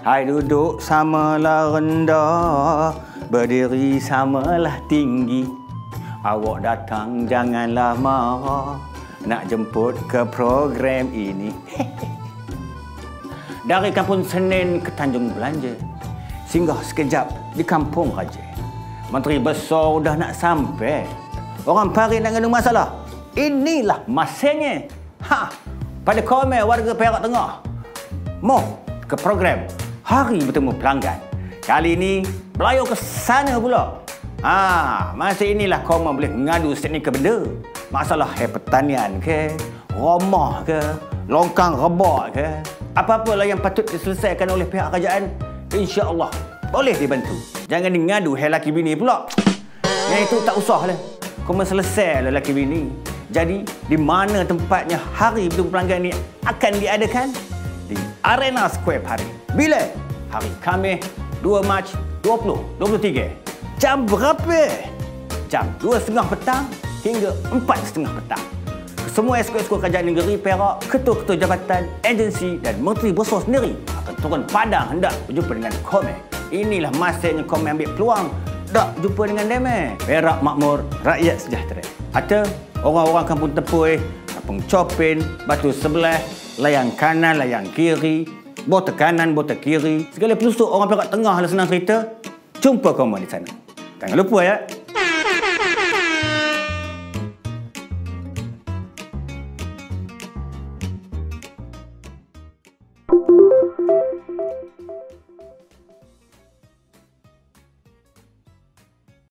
Hai duduk samalah rendah, berdiri samalah tinggi. Awak datang janganlah marah, nak jemput ke program ini. Dari Kampung Senin ke Tanjung Belanja, singgah sekejap di Kampung Raja. Menteri Besar dah nak sampai. Orang Parit nak ngadu masalah. Inilah masanya. Pada komen warga Perak Tengah. Moh ke program Hari Bertemu Pelanggan. Kali ini belayar ke sana pula. Masa inilah komen boleh ngadu setiap benda. Masalah pertanian ke, rumah ke, longkang rebak ke, apa-apalah yang patut diselesaikan oleh pihak kerajaan, insya-Allah boleh dibantu. Jangan ngadu lelaki bini pula. Yang itu tak usahlah. Kau selesai lelaki bini. Jadi, di mana tempatnya Hari Bertemu Pelanggan ini akan diadakan? Di Arena Square Parit. Bila? Hari Khamis 2 Mac 2023. Jam berapa? Jam 2.30 petang hingga 4.30 petang. Semua esko-esko kerajaan negeri Perak, ketua-ketua jabatan, agensi dan menteri besar sendiri akan turun padang hendak berjumpa dengan komen. Inilah masanya komen ambil peluang tak jumpa dengan Demai. Perak makmur, rakyat sejahtera. Atau orang-orang kampung Tepui, kampung Copin, Batu Sebelah, layang kanan, layang kiri, bota kanan, bota kiri. Segala pelusuk orang Perak Tengah lah senang cerita. Jumpa komen di sana. Jangan lupa ya.